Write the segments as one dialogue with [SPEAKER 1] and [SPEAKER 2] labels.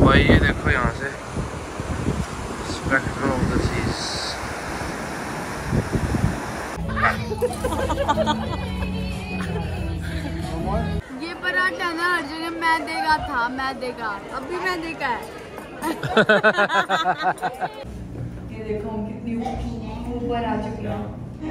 [SPEAKER 1] भाई ये देखो यहाँ से स्पेक्ट्रम ऑफ द सीज।
[SPEAKER 2] ये पराठा ना हर जगह मैदे का था, मैदे का, अब भी मैदे का है। ये देखो हम कितनी ऊपर आ चुके हैं।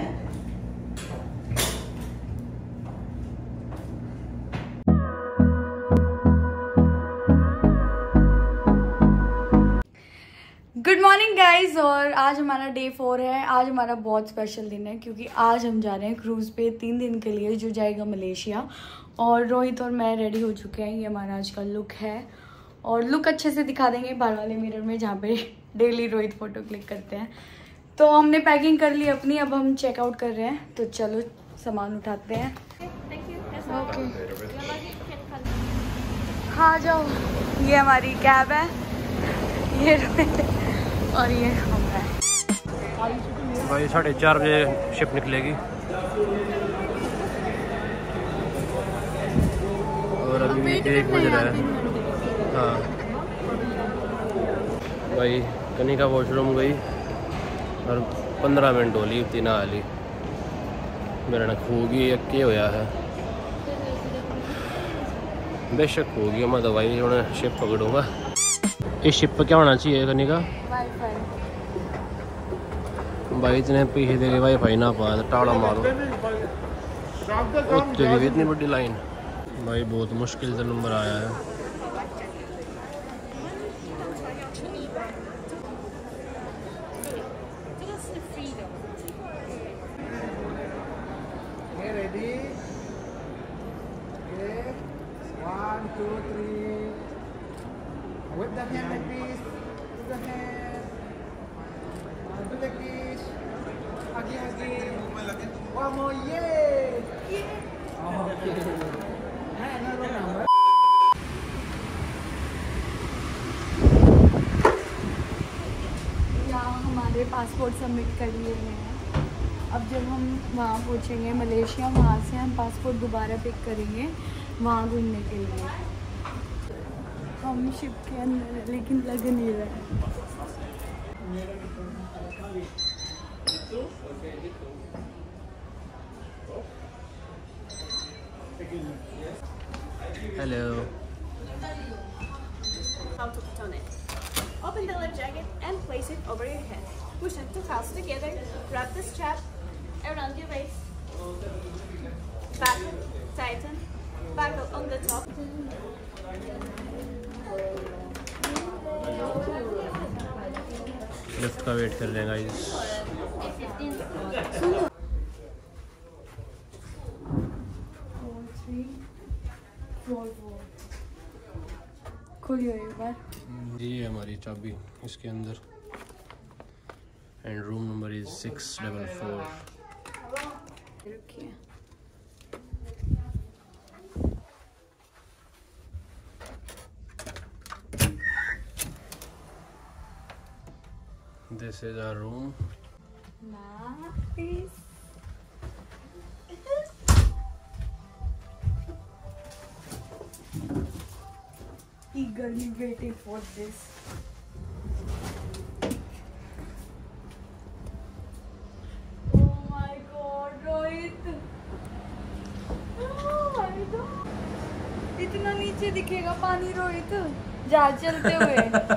[SPEAKER 2] गुड मॉर्निंग गाइज, और आज हमारा डे 4 है। आज हमारा बहुत स्पेशल दिन है क्योंकि आज हम जा रहे हैं क्रूज़ पे 3 दिन के लिए, जो जाएगा मलेशिया। और रोहित और मैं रेडी हो चुके हैं। ये हमारा आज का लुक है और लुक अच्छे से दिखा देंगे बाहर वाले मिरर में, जहाँ पे डेली रोहित फ़ोटो क्लिक करते हैं। तो हमने पैकिंग कर ली अपनी, अब हम चेकआउट कर रहे हैं। तो चलो सामान उठाते हैं। ओके, हाँ जाओ। ये हमारी कैब है, ये और ये हम है।
[SPEAKER 1] भाई 4:30 बजे शिप निकलेगी और अभी 1 बज रहा है। हाँ भाई कनिका वॉशरूम गई और 15 मिनट होली इतनी ना आली मेरा ना खूगी क्या होया है। बेशक होगी, मैं दवाई उन्हें शिप पकड़ूंगा। इस शिप पर क्या होना चाहिए कनिका?
[SPEAKER 2] वाईफाई।
[SPEAKER 1] भाई इतने पैसे दे के वाईफाई ना पा टाड़ा मारो। तेरी इतनी बड़ी लाइन भाई, बहुत मुश्किल से नंबर आया है।
[SPEAKER 3] Ready? Okay. 1, 2, 3. With the hand like this. With the hand. Do like this. Again. One more. Yay! Okay. Another number.
[SPEAKER 2] यहाँ हमारे पासपोर्ट सबमिट कर लिए हैं। अब जब हम वहाँ पहुँचेंगे मलेशिया, वहाँ से हम पासपोर्ट दोबारा पिक करेंगे वहाँ घूमने के लिए। हम शिप के अंदर हैं लेकिन लग नहीं रहा है।
[SPEAKER 1] Hello.
[SPEAKER 4] How to put on it. Open the life jacket and place it over your head. Push the 2 halves together. Wrap the strap around your waist. Buckle, tighten. Buckle on the top.
[SPEAKER 1] Lift का wait कर लेगा इस।
[SPEAKER 2] खोलियो एक बार।
[SPEAKER 1] ये है हमारी चाबी इसके अंदर। And room number is 644। This is our room.
[SPEAKER 2] Nice. Eagerly waiting for this. Oh my God, Rohit! Oh my God! इतना नीचे दिखेगा पानी रोहित, जहाज चलते हुए।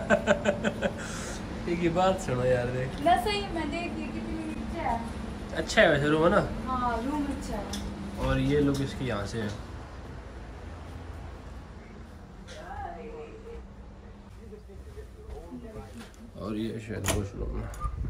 [SPEAKER 1] एक ही बात सुनो यार, देख
[SPEAKER 2] ना सही में देख ये कितनी नीचे है।
[SPEAKER 1] अच्छा है वैसे रूम है ना।
[SPEAKER 2] हाँ रूम अच्छा है।
[SPEAKER 1] और ये लोग इसकी यहाँ से है। और ये शायद वॉशरूम है।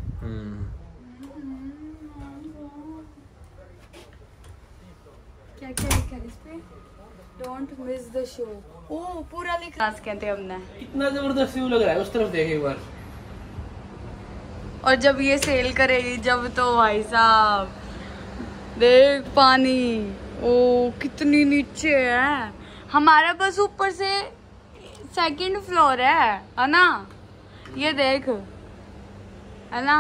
[SPEAKER 2] क्या क्या लिखा है इस पे? Don't miss the show. ओह पूरा लिखा कहते हैं हमने।
[SPEAKER 1] कितना जबरदस्त व्यू लग रहा है, उस तरफ देख एक बार।
[SPEAKER 2] और जब ये सेल करेगी जब, तो भाई साहब देख पानी, ओ कितनी नीचे है। हमारा बस ऊपर से 2nd फ्लोर है ना। ये देख, है ना,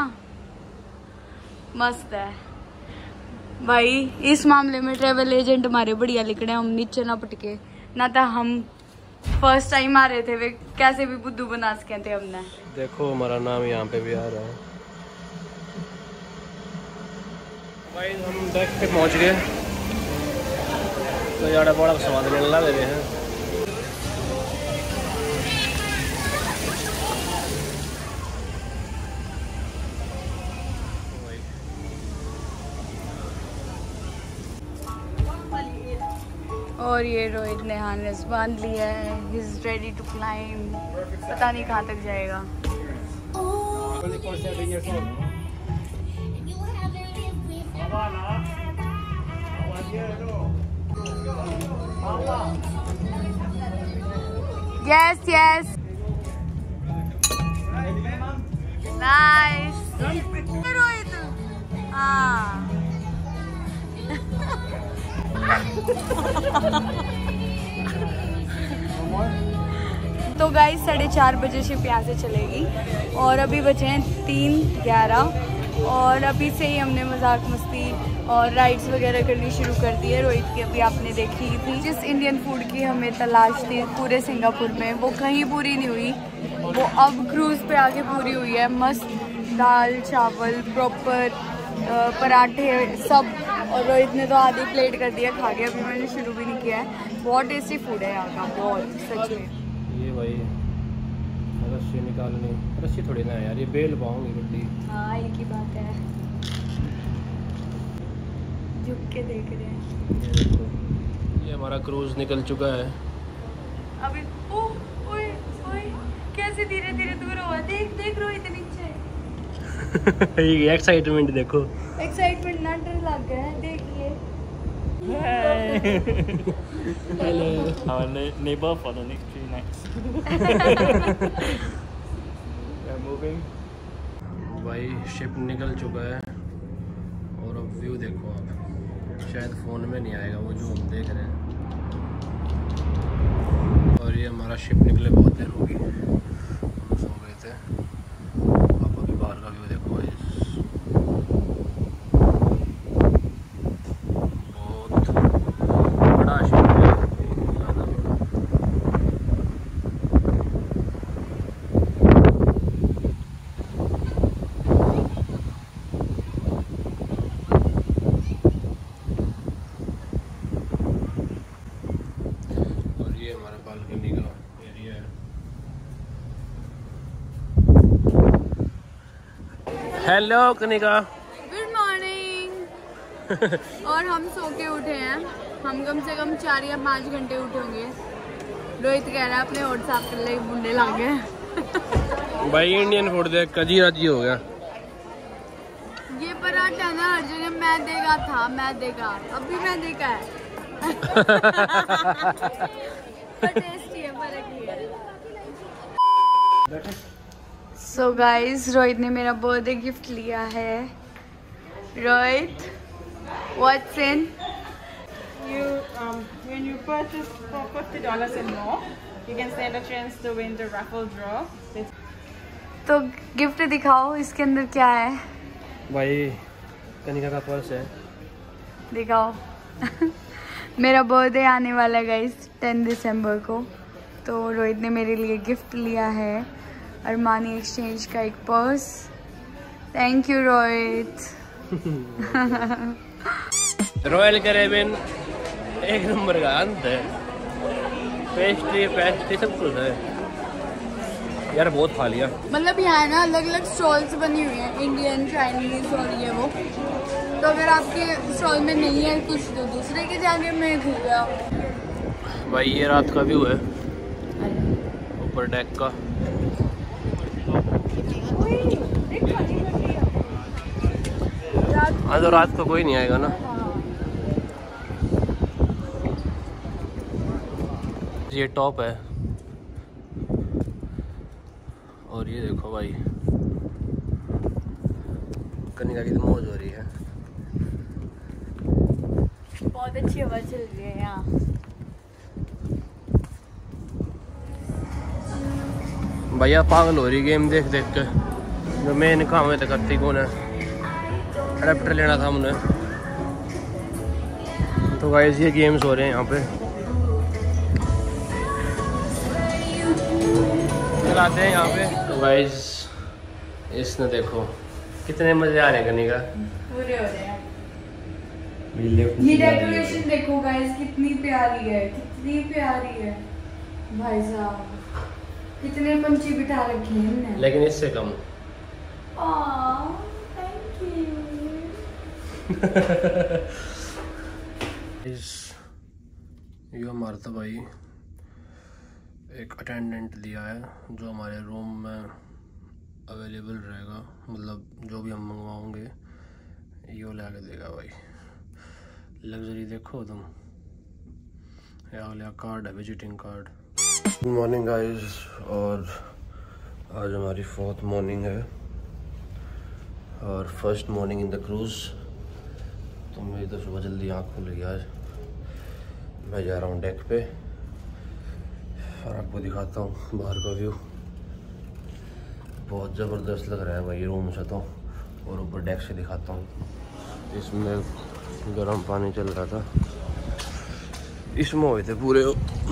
[SPEAKER 2] मस्त है भाई। इस मामले में ट्रेवल एजेंट हमारे बढ़िया लिख रहे हैं। हम नीचे ना पटके, ना तो हम फर्स्ट टाइम आ रहे थे कैसे भी बुद्धू बना सके थे हमने।
[SPEAKER 1] देखो हमारा नाम यहाँ पे भी आ रहा है। भाई हम डेक पे पहुँच गए, तो यार बड़ा स्वाद लेने लग रहे हैं।
[SPEAKER 2] और ये रोहित ने हार्नेस बांध लिया है, he is ready to climb. पता नहीं कहाँ तक जाएगा। Yes yes nice Rohit. हाँ तो गाइस 4:30 बजे शिप यहाँ से चलेगी और अभी बचे हैं 3:11 और अभी से ही हमने मजाक मस्ती और राइड्स वगैरह करनी शुरू कर दी है। रोहित की अभी आपने देखी थी। जिस इंडियन फूड की हमें तलाश थी पूरे सिंगापुर में, वो कहीं पूरी नहीं हुई, वो अब क्रूज़ पे आके पूरी हुई है। मस्त दाल चावल प्रॉपर पराठे सब, और रोहित ने तो आधी प्लेट कर दिया खा के। अभी मैंने शुरू भी नहीं किया है। बहुत टेस्टी फूड है यहाँ का, बहुत सच में।
[SPEAKER 1] ये भाई रस्सी निकालनी, रस्सी थोड़ी ना है यार, ये बेल पाऊंगी गड्डी।
[SPEAKER 2] हाँ एक ही बात है, झुक के देख रहे हैं।
[SPEAKER 1] ये हमारा क्रूज निकल चुका है
[SPEAKER 2] अभी। ओए ओए कैसे धीरे धीरे दूर हुआ। देख देख रोहित नीचे।
[SPEAKER 1] एक्साइटमेंट देखो,
[SPEAKER 2] एक्साइटमेंट ना डर लग गया है। देखिए
[SPEAKER 1] hello
[SPEAKER 5] our neighbor for the next 3 nights. We are moving.
[SPEAKER 1] भाई शिप निकल चुका है और अब व्यू देखो आप, शायद फ़ोन में नहीं आएगा वो जो हम देख रहे हैं। और ये हमारा शिप निकले बहुत देर होगी, हम सो गए थे। आप अभी बाहर का व्यू देखो भाई, बहुत बड़ा शिप है, ज़्यादा बड़ा। हमारा बालकनी का एरिया है। Hello Kanika,
[SPEAKER 2] good morning. और हम सो के उठे हैं, हम कम से कम 4 या 5 घंटे उठे होंगे। रोहित कह रहा है अपने होठ साफ कर ले, बुंडे लग गए।
[SPEAKER 1] भाई इंडियन फूड देख कजी राजी हो गया।
[SPEAKER 2] ये पराठा ना हर जगह मैदे का था, मैदे का, अभी मैदे का है। टेस्टी है, फर्क नहीं है। सो गाइस रोहित ने मेरा बर्थडे गिफ्ट लिया है। Rohit, what's in?
[SPEAKER 6] When you purchase for $50 and more, you can stand a chance to win the raffle draw.
[SPEAKER 2] तो गिफ्ट दिखाओ, इसके अंदर क्या है?
[SPEAKER 1] भाई कनिका का पर्स है,
[SPEAKER 2] दिखाओ। मेरा बर्थडे आने वाला है गाइस 10 दिसंबर को, तो रोहित ने मेरे लिए गिफ्ट लिया है अरमानी एक्सचेंज का एक पर्स। Thank you Rohit.
[SPEAKER 1] Royal Caribbean एक नंबर का अंत है, पेस्ट्री सब कुछ है यार, बहुत खा लिया।
[SPEAKER 2] मतलब यहाँ ना अलग अलग स्टॉल्स बनी हुई हैं, इंडियन चाइनीज और ये वो। तो अगर आपके स्टॉल में नहीं है कुछ तो दूसरे के जाके मैं खरीदा।
[SPEAKER 1] भाई ये रात का व्यू है ऊपर डेक का। हाँ तो रात को कोई नहीं आएगा ना। ये टॉप है और ये देखो भाई कनिका की तो मौज हो रही है।
[SPEAKER 2] बहुत अच्छी हवा चल रही है यहाँ।
[SPEAKER 1] भैया पागल हो रही गेम देख देख के, जो मेन काम है तो करती कौन है। अडेप्टर लेना था हमने, तो गाइस ये गेम्स हो रहे हैं यहाँ पे। चलाते हैं यहाँ पे। तो गाइस इसने देखो कितने मजे आ रहे हैं करने का,
[SPEAKER 2] पूरे हो रहे हैं। ये डेकोरेशन देखो गाइस कितनी प्यारी है, कितनी प्यारी है भाई साहब। कितने पंछी बिठा रखे हैं इनने,
[SPEAKER 1] लेकिन इससे कम।
[SPEAKER 2] Thank you.
[SPEAKER 1] ये हमारा था भाई एक अटेंडेंट दिया है जो हमारे रूम में अवेलेबल रहेगा, मतलब जो भी हम मंगवाओगे ये ला के देगा भाई। लग्जरी देखो तुम, अगला कार्ड है, visiting card. Good morning guys, और आज हमारी 4th मॉर्निंग है और first morning in the cruise. तो मेरी तो सुबह जल्दी आँख खुल गई आज। मैं जा रहा हूँ डेक पे और आपको दिखाता हूँ बाहर का व्यू। बहुत ज़बरदस्त लग रहा है भाई रूम से तो, और ऊपर डेक से दिखाता हूँ। इसमें गर्म पानी चल रहा था, इसमें हुए थे पूरे।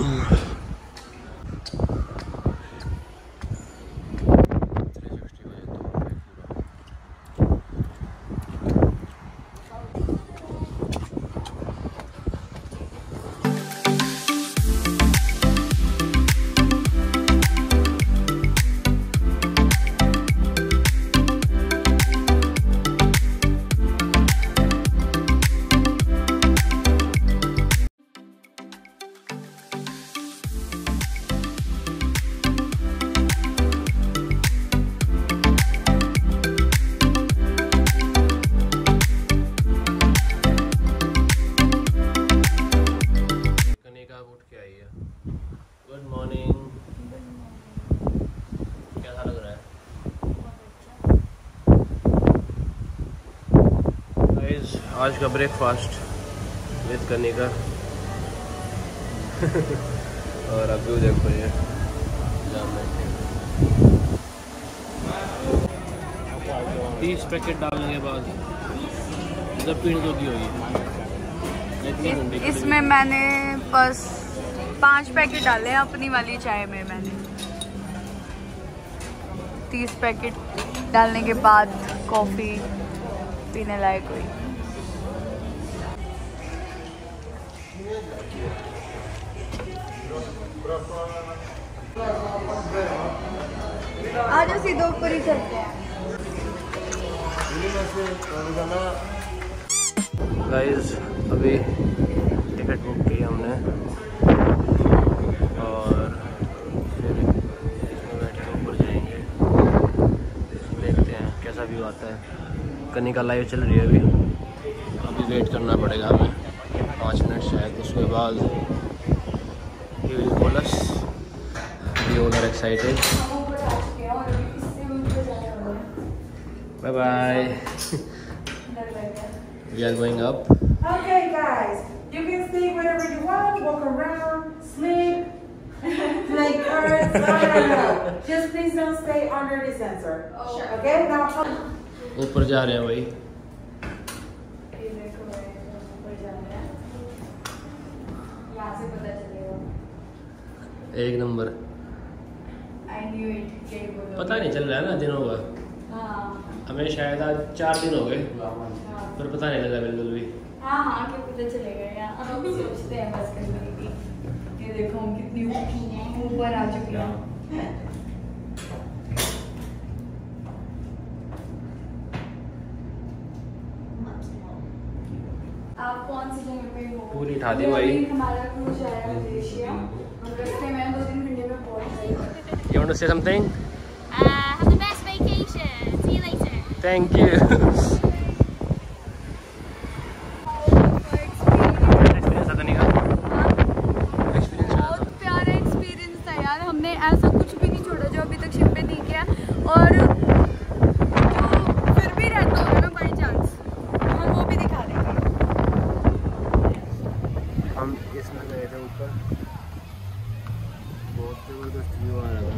[SPEAKER 1] गुड मॉर्निंग, कैसा लग रहा है गाइस? आज का ब्रेकफास्ट विद करने का और अब भी देखो ये 30 पैकेट डालने के बाद जब पीने जोगी होगी।
[SPEAKER 2] इसमें मैंने बस 5 पैकेट डाले हैं अपनी वाली चाय में। मैंने 30 पैकेट डालने के बाद कॉफ़ी पीने लायक हुई। आज सीधे ऊपर ही चलते हैं
[SPEAKER 1] गाइस। अभी टिकट बुक की हमने और फिर इसमें बैठे ऊपर जाएंगे, देखते हैं कैसा व्यू आता है। कनिका लाइव चल रही है अभी वेट करना पड़ेगा हमें 5 मिनट शायद, उसके बाद he will call us. We all are excited. Bye bye. We are going up.
[SPEAKER 6] Okay, guys, you can stay wherever you want, walk around, sleep, play cards. No. Just please don't stay under the sensor. Sure. Okay, now.
[SPEAKER 1] ऊपर जा रहे हैं भाई।
[SPEAKER 2] यहाँ से पता चलेगा।
[SPEAKER 1] एक नंबर।
[SPEAKER 2] I knew it.
[SPEAKER 1] पता नहीं चल रहा है ना दिनों का।
[SPEAKER 2] हाँ
[SPEAKER 1] हमें शायद आज 4 दिन हो गए, पर पता नहीं लगा बिल्कुल भी।
[SPEAKER 2] हाँ क्या पता चलेगा यार। हम सोचते हैं बस करने की। ये देखो हम कितनी ऊपर आ चुके हैं। आप कौन सी जगह पे हो?
[SPEAKER 1] पूरी उठा दी भाई।
[SPEAKER 2] हमारा क्रूज आया मलेशिया। हम रास्ते में 2-3 घंटे में पहुंच गए।
[SPEAKER 1] You want to say something?
[SPEAKER 4] Have the best vacation. See you later.
[SPEAKER 1] Thank you.
[SPEAKER 2] बहुत प्यारा एक्सपीरियंस था यार। हमने ऐसा कुछ भी नहीं छोड़ा जो अभी तक शिप पे नहीं किया, और जो फिर भी रहता होगा ना बाई चांस, हम वो भी दिखा देंगे।
[SPEAKER 1] हम इसमें गए थे ऊपर, बहुत जबरदस्त व्यू आ रहा था।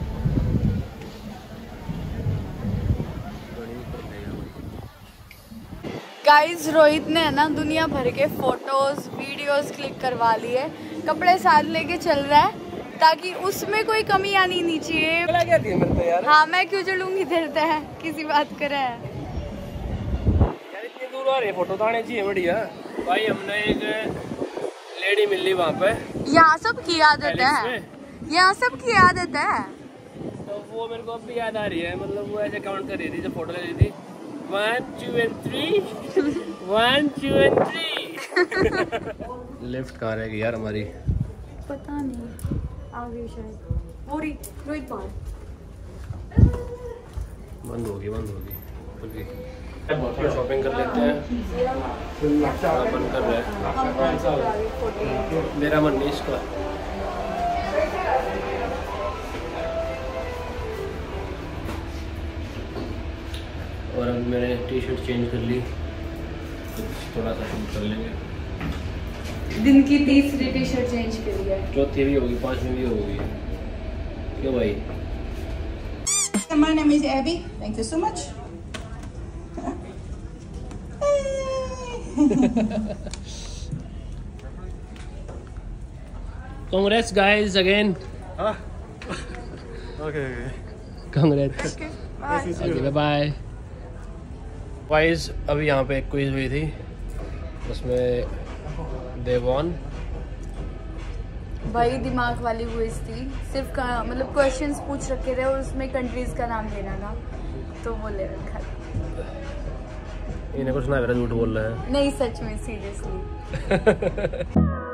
[SPEAKER 2] गाइस रोहित ने ना दुनिया भर के फोटोज वीडियोस क्लिक करवा लिए, कपड़े साथ लेके चल रहा है। ताकि उसमें कोई कमी आनी नहीं चाहिए। हाँ मैं क्यों चलूंगी इधर तक, किसी बात करे यार
[SPEAKER 1] इतनी दूर आ रही है, फोटो तो आने चाहिए बढ़िया। भाई हमने एक लेडी मिली वहाँ पे,
[SPEAKER 2] यहाँ सबकी आदत है, यहाँ सबकी आदत है।
[SPEAKER 1] तो वो मेरे को अब भी याद आ रही है, मतलब वो ऐसे काउंट कर रही थी जब फोटो ले रही थी, 1 2 and 3 1 2 and 3। लिफ्ट कहाँ रहेगी यार हमारी,
[SPEAKER 2] पता नहीं, आ गई शायद। वो रोहित बाहर
[SPEAKER 1] बंद होगी शॉपिंग कर लेते हैं। बंद कर रहे हैं, मेरा मन नहीं इसका। और अब मैंने टी शर्ट चेंज कर ली, थोड़ा सा शूट कर लेंगे।
[SPEAKER 2] दिन की तीसरी टी शर्ट चेंज करी है,
[SPEAKER 1] चौथी भी होगी, 5वीं भी होगी। क्यों भाई?
[SPEAKER 6] My name is Abby. Thank you so much.
[SPEAKER 1] Congrats guys again.
[SPEAKER 5] Okay.
[SPEAKER 1] Congrats. Okay, bye. Guys, अभी यहाँ पे एक क्विज हुई थी, उसमें they won।
[SPEAKER 2] भाई दिमाग वाली क्विज थी, सिर्फ का मतलब क्वेश्चंस पूछ रखे थे और उसमें कंट्रीज का नाम देना था, तो वो ले रखा था।
[SPEAKER 1] इन्हें कुछ ना करा, झूठ बोल रहा है।
[SPEAKER 2] नहीं सच में सीरियसली।